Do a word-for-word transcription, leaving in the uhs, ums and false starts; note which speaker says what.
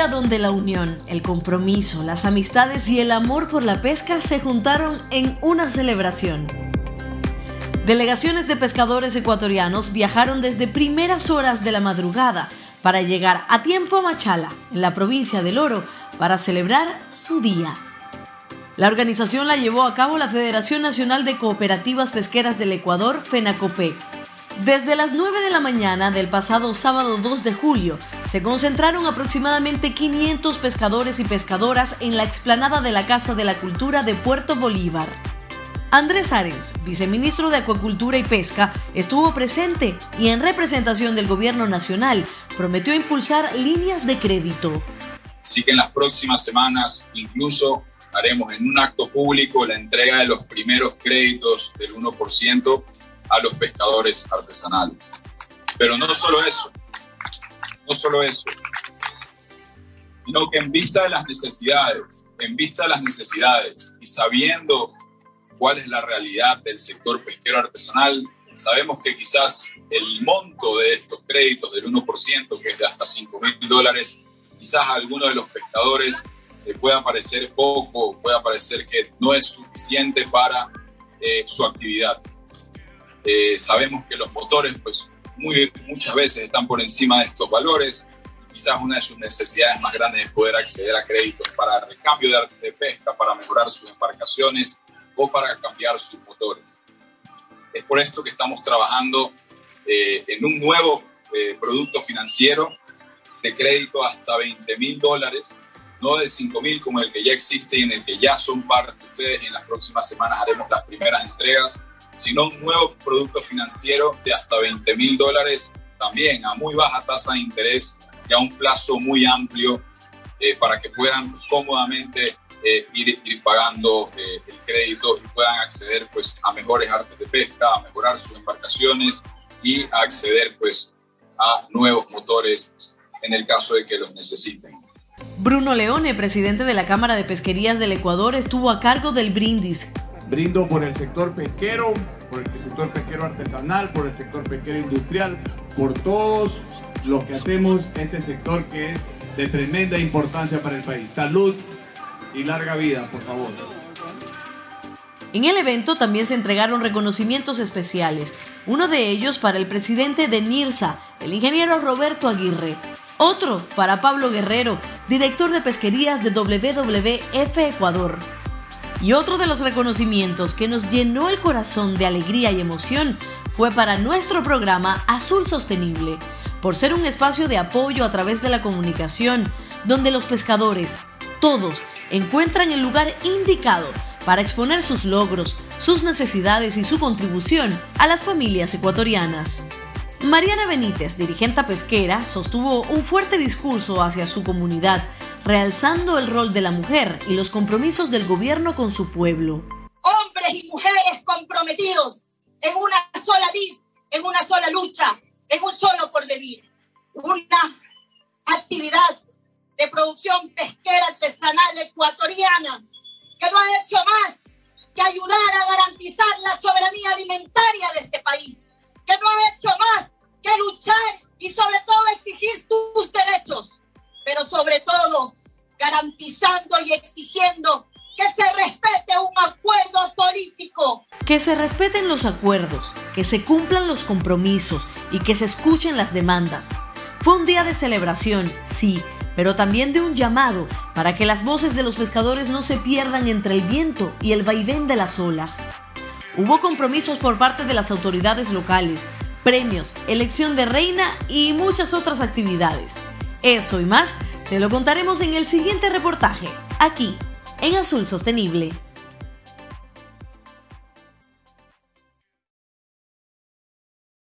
Speaker 1: día donde la unión, el compromiso, las amistades y el amor por la pesca se juntaron en una celebración. Delegaciones de pescadores ecuatorianos viajaron desde primeras horas de la madrugada para llegar a tiempo a Machala, en la provincia del Oro, para celebrar su día. La organización la llevó a cabo la Federación Nacional de Cooperativas Pesqueras del Ecuador, FENACOPEC. Desde las nueve de la mañana del pasado sábado dos de julio, se concentraron aproximadamente quinientos pescadores y pescadoras en la explanada de la Casa de la Cultura de Puerto Bolívar. Andrés Arens, viceministro de Acuacultura y Pesca, estuvo presente y en representación del gobierno nacional prometió impulsar líneas de crédito.
Speaker 2: Así que en las próximas semanas incluso haremos en un acto público la entrega de los primeros créditos del uno por ciento a los pescadores artesanales. Pero no solo eso, no solo eso, sino que en vista de las necesidades, en vista de las necesidades y sabiendo cuál es la realidad del sector pesquero artesanal, sabemos que quizás el monto de estos créditos del uno por ciento, que es de hasta cinco mil dólares, quizás a algunos de los pescadores eh, pueda parecer poco, pueda parecer que no es suficiente para eh, su actividad. Eh, sabemos que los motores pues, muy, muchas veces están por encima de estos valores. Quizás una de sus necesidades más grandes es poder acceder a créditos para recambio de arte de pesca, para mejorar sus embarcaciones o para cambiar sus motores. Es por esto que estamos trabajando eh, en un nuevo eh, producto financiero de crédito hasta veinte mil dólares, no de cinco mil como el que ya existe y en el que ya son parte de ustedes, y en las próximas semanas haremos las primeras entregas, sino un nuevo producto financiero de hasta veinte mil dólares, también a muy baja tasa de interés y a un plazo muy amplio eh, para que puedan cómodamente eh, ir, ir pagando eh, el crédito y puedan acceder pues, a mejores artes de pesca, a mejorar sus embarcaciones y a acceder pues, a nuevos motores en el caso de que los necesiten.
Speaker 1: Bruno Leone, presidente de la Cámara de Pesquerías del Ecuador, estuvo a cargo del brindis.
Speaker 3: Brindo por el sector pesquero, por el sector pesquero artesanal, por el sector pesquero industrial, por todos los que hacemos este sector que es de tremenda importancia para el país. Salud y larga vida, por favor.
Speaker 1: En el evento también se entregaron reconocimientos especiales, uno de ellos para el presidente de NIRSA, el ingeniero Roberto Aguirre. Otro para Pablo Guerrero, director de pesquerías de W W F Ecuador. Y otro de los reconocimientos que nos llenó el corazón de alegría y emoción fue para nuestro programa Azul Sostenible, por ser un espacio de apoyo a través de la comunicación, donde los pescadores, todos, encuentran el lugar indicado para exponer sus logros, sus necesidades y su contribución a las familias ecuatorianas. Mariana Benítez, dirigente pesquera, sostuvo un fuerte discurso hacia su comunidad, realzando el rol de la mujer y los compromisos del gobierno con su pueblo.
Speaker 4: Hombres y mujeres comprometidos en una sola vid, en una sola lucha, en un solo porvenir. Una actividad de producción pesquera artesanal ecuatoriana que no ha hecho más que ayudar a garantizar la soberanía alimentaria de este país, que no ha hecho más que luchar y sobre todo exigir sus derechos, pero sobre todo garantizando y exigiendo que se respete un acuerdo político.
Speaker 1: Que se respeten los acuerdos, que se cumplan los compromisos y que se escuchen las demandas. Fue un día de celebración, sí, pero también de un llamado para que las voces de los pescadores no se pierdan entre el viento y el vaivén de las olas. Hubo compromisos por parte de las autoridades locales, premios, elección de reina y muchas otras actividades. Eso y más se lo contaremos en el siguiente reportaje, aquí, en Azul Sostenible.